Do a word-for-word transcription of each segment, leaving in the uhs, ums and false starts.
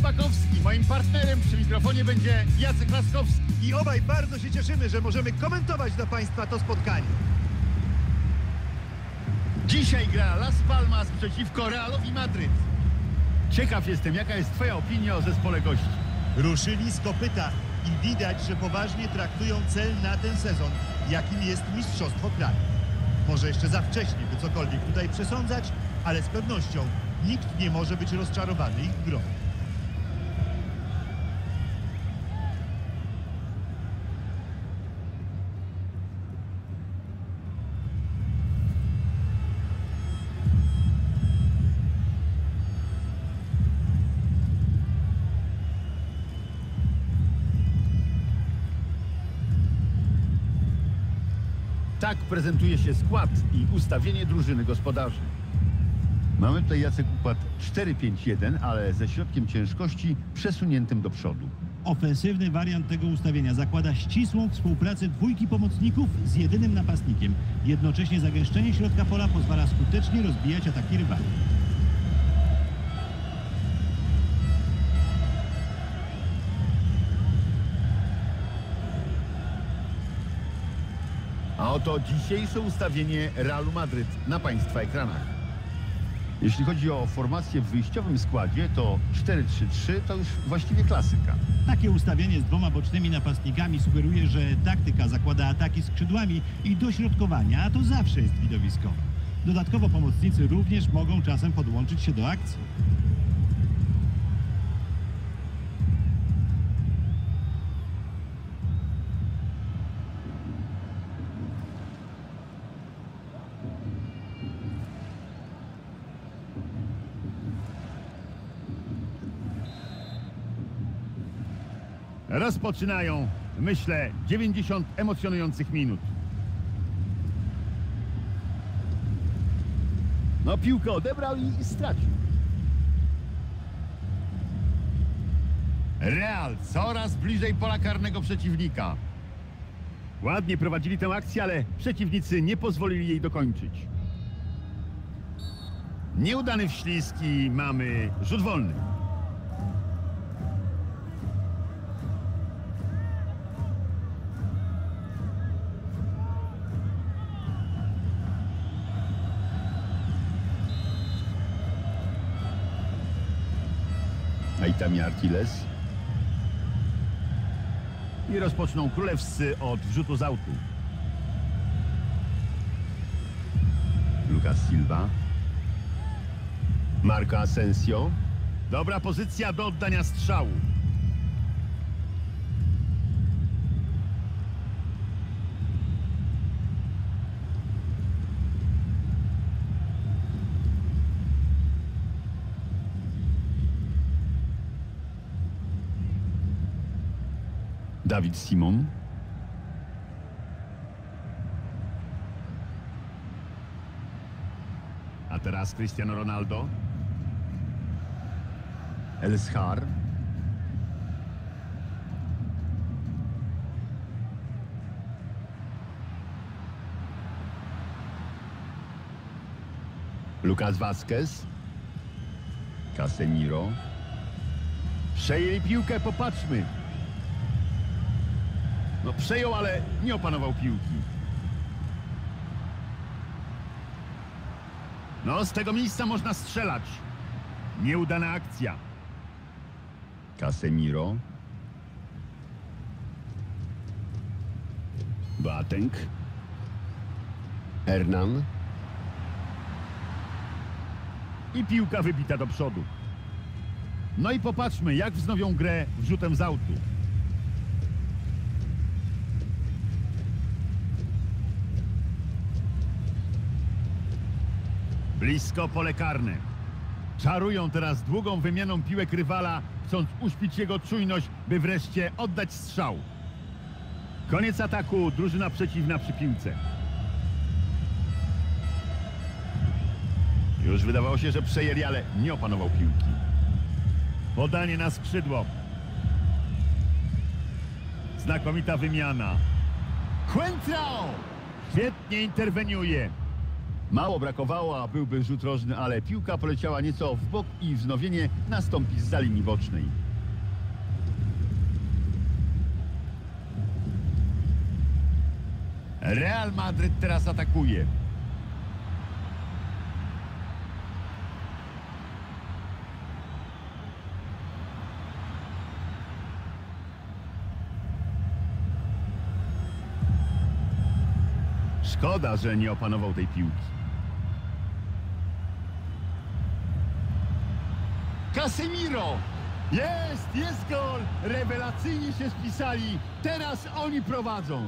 Szpakowski. Moim partnerem przy mikrofonie będzie Jacek Laskowski. I obaj bardzo się cieszymy, że możemy komentować dla Państwa to spotkanie. Dzisiaj gra Las Palmas przeciwko Realowi Madryt. Ciekaw jestem, jaka jest Twoja opinia o zespole gości. Ruszyli z kopyta i widać, że poważnie traktują cel na ten sezon, jakim jest mistrzostwo kraju. Może jeszcze za wcześnie, by cokolwiek tutaj przesądzać, ale z pewnością nikt nie może być rozczarowany ich grą. Tak prezentuje się skład i ustawienie drużyny gospodarzy. Mamy tutaj, Jacek, układ cztery pięć jeden, ale ze środkiem ciężkości przesuniętym do przodu. Ofensywny wariant tego ustawienia zakłada ścisłą współpracę dwójki pomocników z jedynym napastnikiem. Jednocześnie zagęszczenie środka pola pozwala skutecznie rozbijać ataki rywali. A oto dzisiejsze ustawienie Realu Madryt na Państwa ekranach. Jeśli chodzi o formację w wyjściowym składzie, to cztery trzy trzy to już właściwie klasyka. Takie ustawienie z dwoma bocznymi napastnikami sugeruje, że taktyka zakłada ataki skrzydłami i dośrodkowania, a to zawsze jest widowiskowe. Dodatkowo pomocnicy również mogą czasem podłączyć się do akcji. Rozpoczynają, myślę, dziewięćdziesiąt emocjonujących minut. No, piłkę odebrał i stracił. Real coraz bliżej pola karnego przeciwnika. Ładnie prowadzili tę akcję, ale przeciwnicy nie pozwolili jej dokończyć. Nieudany wślizg i mamy rzut wolny. Aitami Artiles. I rozpoczną królewscy od wrzutu z autu. Lucas Silva. Marco Asensio. Dobra pozycja do oddania strzału. David Simon. A teraz Cristiano Ronaldo. El Schar. Lucas Vázquez. Casemiro. Przejęli piłkę, popatrzmy. No, przejął, ale nie opanował piłki. No, z tego miejsca można strzelać. Nieudana akcja. Casemiro. Boateng. Hernan. I piłka wybita do przodu. No i popatrzmy, jak wznowią grę wrzutem z autu. Blisko pole karne. Czarują teraz długą wymianą piłek rywala, chcąc uśpić jego czujność, by wreszcie oddać strzał. Koniec ataku, drużyna przeciwna przy piłce. Już wydawało się, że przejęli, ale nie opanował piłki. Podanie na skrzydło. Znakomita wymiana. Coentrão świetnie interweniuje. Mało brakowało, a byłby rzut rożny, ale piłka poleciała nieco w bok i wznowienie nastąpi zza linii bocznej. Real Madryt teraz atakuje. Szkoda, że nie opanował tej piłki. Casemiro! Jest, jest gol! Rewelacyjnie się spisali. Teraz oni prowadzą.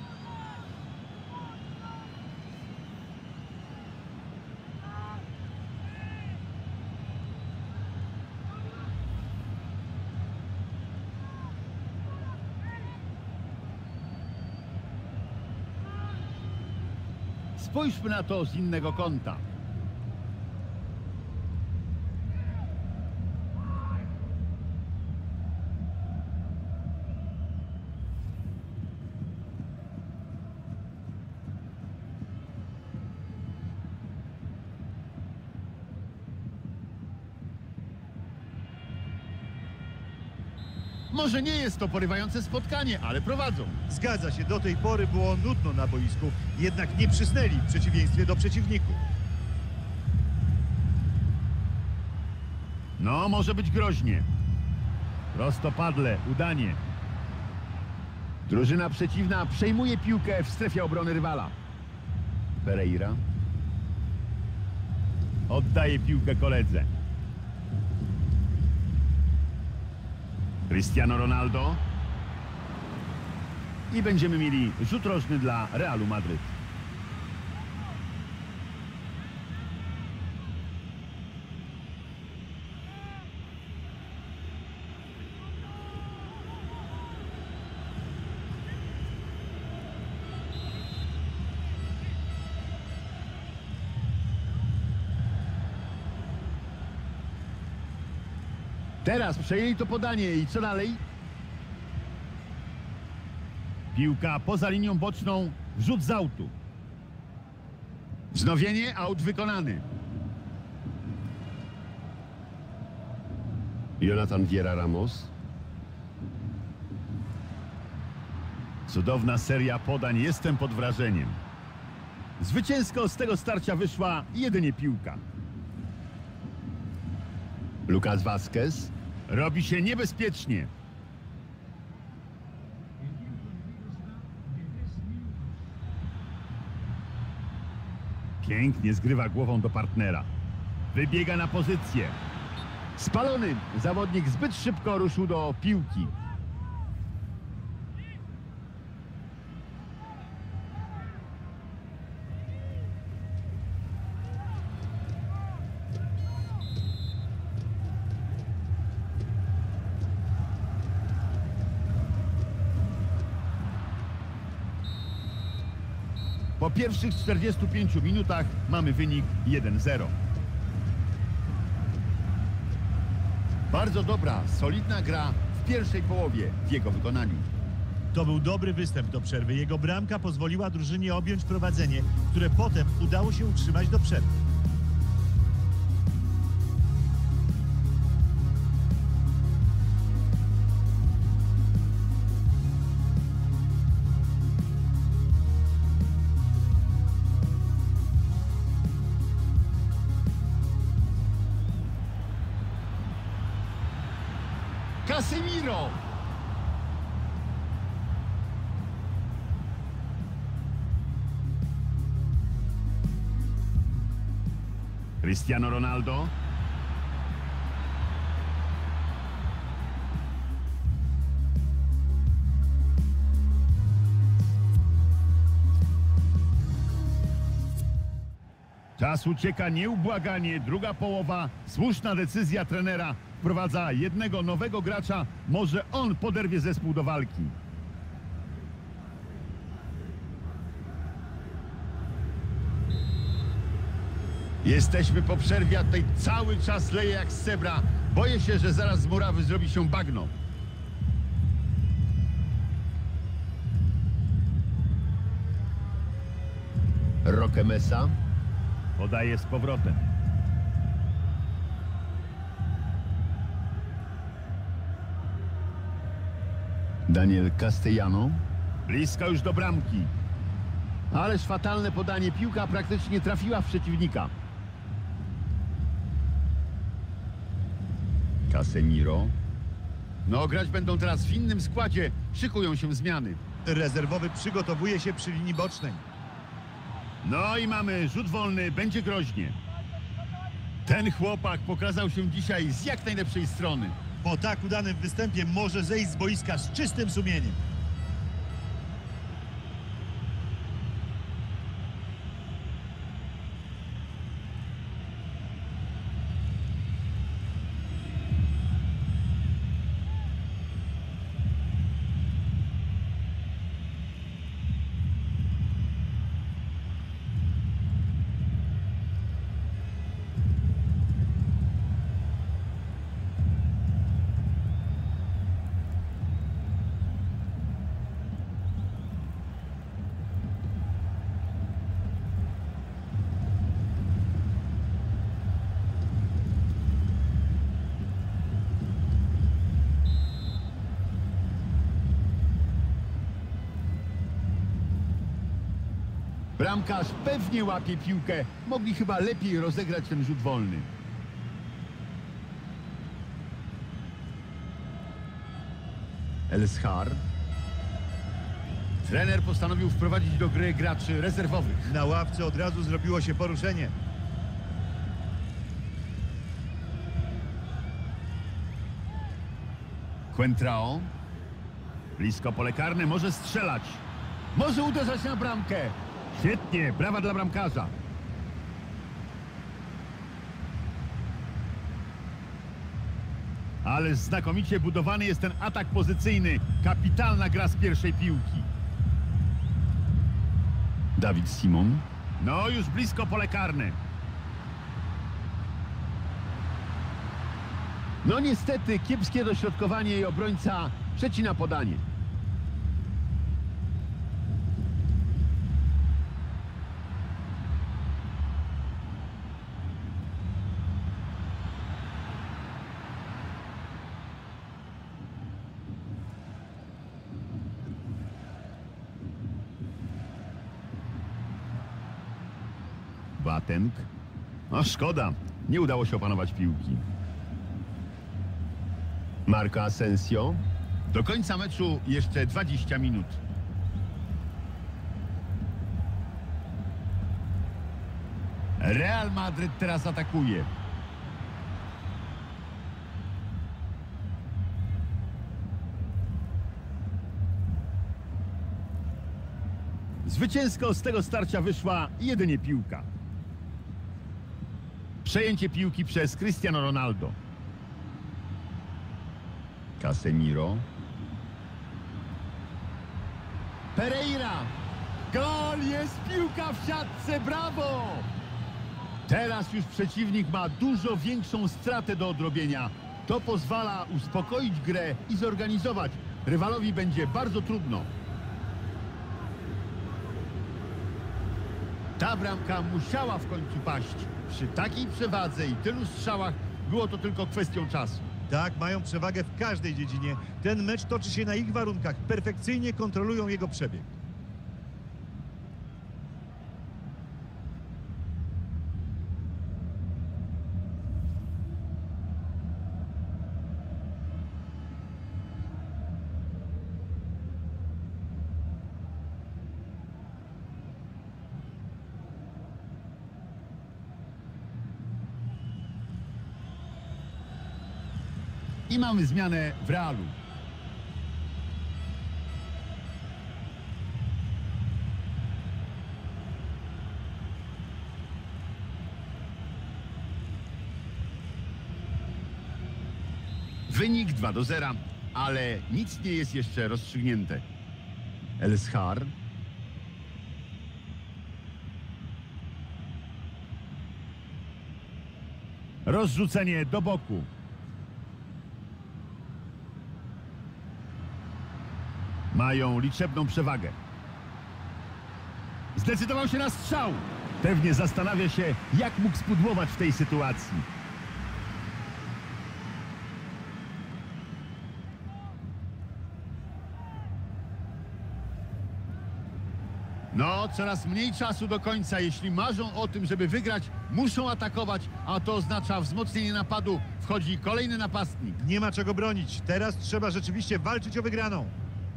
Spójrzmy na to z innego kąta. Może nie jest to porywające spotkanie, ale prowadzą. Zgadza się, do tej pory było nudno na boisku, jednak nie przysnęli w przeciwieństwie do przeciwników. No, może być groźnie. Prostopadle, udanie. Drużyna przeciwna przejmuje piłkę w strefie obrony rywala. Pereira oddaje piłkę koledze. Cristiano Ronaldo. I będziemy mieli rzut rożny dla Realu Madryt. Teraz przejęli to podanie i co dalej? Piłka poza linią boczną, wrzut z autu. Wznowienie, aut wykonany. Jonathan Viera Ramos. Cudowna seria podań, jestem pod wrażeniem. Zwycięsko z tego starcia wyszła jedynie piłka. Lucas Vázquez. Robi się niebezpiecznie. Pięknie zgrywa głową do partnera. Wybiega na pozycję. Spalony. Zawodnik zbyt szybko ruszył do piłki. Po pierwszych czterdziestu pięciu minutach mamy wynik jeden zero. Bardzo dobra, solidna gra w pierwszej połowie w jego wykonaniu. To był dobry występ do przerwy. Jego bramka pozwoliła drużynie objąć prowadzenie, które potem udało się utrzymać do przerwy. Casemiro! Cristiano Ronaldo. Czas ucieka nieubłaganie. Druga połowa. Słuszna decyzja trenera. Wprowadza jednego nowego gracza. Może on poderwie zespół do walki. Jesteśmy po przerwie, a tutaj cały czas leje jak z cebra. Boję się, że zaraz z murawy zrobi się bagno. Roque Mesa. Podaje z powrotem. Daniel Castellano. Blisko już do bramki. Ależ fatalne podanie. Piłka praktycznie trafiła w przeciwnika. Casemiro. No, grać będą teraz w innym składzie. Szykują się zmiany. Rezerwowy przygotowuje się przy linii bocznej. No i mamy rzut wolny. Będzie groźnie. Ten chłopak pokazał się dzisiaj z jak najlepszej strony. Po tak udanym występie może zejść z boiska z czystym sumieniem. Bramkarz pewnie łapie piłkę. Mogli chyba lepiej rozegrać ten rzut wolny. Elshar. Trener postanowił wprowadzić do gry graczy rezerwowych. Na ławce od razu zrobiło się poruszenie. Quentrao. Blisko pole karne, może strzelać. Może uderzać na bramkę. Świetnie, brawa dla bramkarza. Ale znakomicie budowany jest ten atak pozycyjny. Kapitalna gra z pierwszej piłki. Dawid Simon. No, już blisko pole karne. No niestety, kiepskie dośrodkowanie i obrońca przecina podanie. Batenk. No szkoda, nie udało się opanować piłki. Marco Asensio. Do końca meczu jeszcze dwadzieścia minut. Real Madryt teraz atakuje. Zwycięsko z tego starcia wyszła jedynie piłka. Przejęcie piłki przez Cristiano Ronaldo. Casemiro. Pereira. Gol! Jest piłka w siatce! Brawo! Teraz już przeciwnik ma dużo większą stratę do odrobienia. To pozwala uspokoić grę i zorganizować. Rywalowi będzie bardzo trudno. Ta bramka musiała w końcu paść. Przy takiej przewadze i tylu strzałach było to tylko kwestią czasu. Tak, mają przewagę w każdej dziedzinie. Ten mecz toczy się na ich warunkach. Perfekcyjnie kontrolują jego przebieg. I mamy zmianę w Realu. Wynik dwa do zera, ale nic nie jest jeszcze rozstrzygnięte. Elshar. Rozrzucenie do boku. Mają liczebną przewagę. Zdecydował się na strzał. Pewnie zastanawia się, jak mógł spudłować w tej sytuacji. No, coraz mniej czasu do końca. Jeśli marzą o tym, żeby wygrać, muszą atakować, a to oznacza wzmocnienie napadu. Wchodzi kolejny napastnik. Nie ma czego bronić. Teraz trzeba rzeczywiście walczyć o wygraną.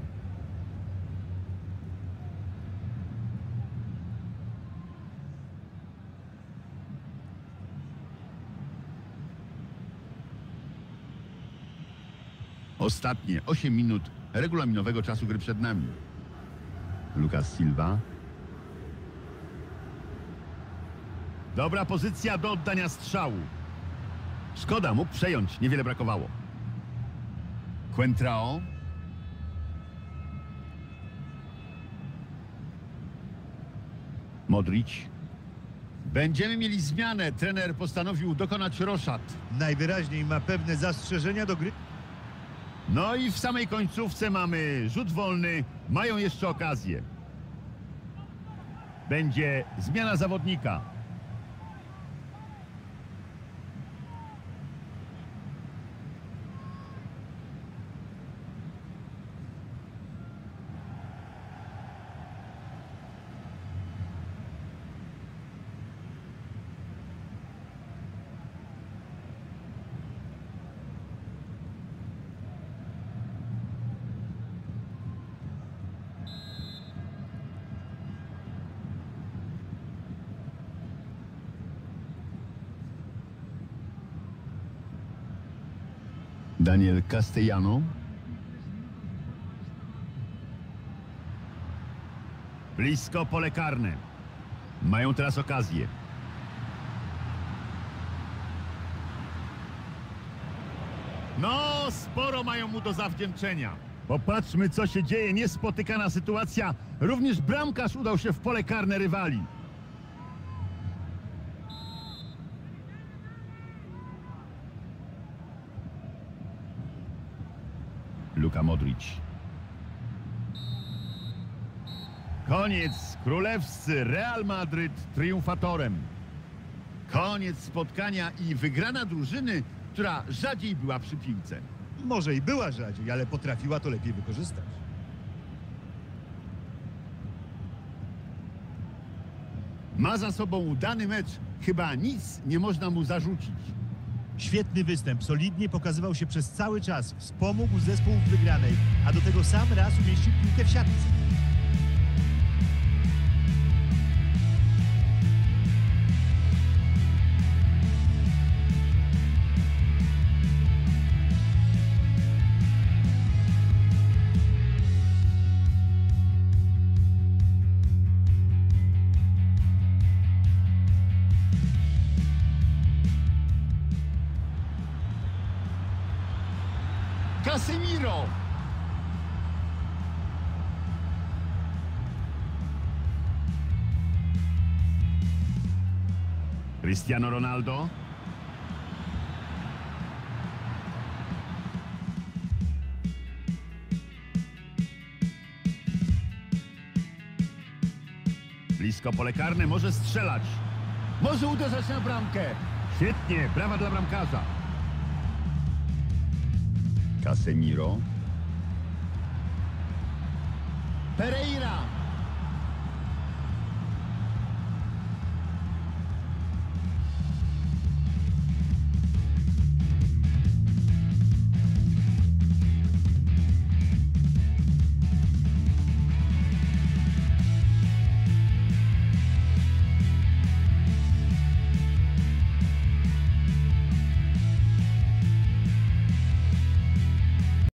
Ostatnie osiem minut regulaminowego czasu gry przed nami. Lucas Silva. Dobra pozycja do oddania strzału. Szkoda, mógł przejąć, niewiele brakowało. Coentrao. Modric. Będziemy mieli zmianę. Trener postanowił dokonać roszad. Najwyraźniej ma pewne zastrzeżenia do gry. No i w samej końcówce mamy rzut wolny. Mają jeszcze okazję. Będzie zmiana zawodnika. Daniel Castellano. Blisko pole karne. Mają teraz okazję. No, sporo mają mu do zawdzięczenia. Popatrzmy, co się dzieje. Niespotykana sytuacja. Również bramkarz udał się w pole karne rywali. Luka Modric. Koniec. Królewscy Real Madryt triumfatorem. Koniec spotkania i wygrana drużyny, która rzadziej była przy piłce. Może i była rzadziej, ale potrafiła to lepiej wykorzystać. Ma za sobą udany mecz. Chyba nic nie można mu zarzucić. Świetny występ, solidnie pokazywał się przez cały czas, wspomógł zespół w wygranej, a do tego sam raz umieścił piłkę w siatce. Casemiro. Cristiano Ronaldo. Blisko pole karne, może strzelać. Może uderzać na bramkę. Świetnie, brawa dla bramkarza. Casemiro. Pereira.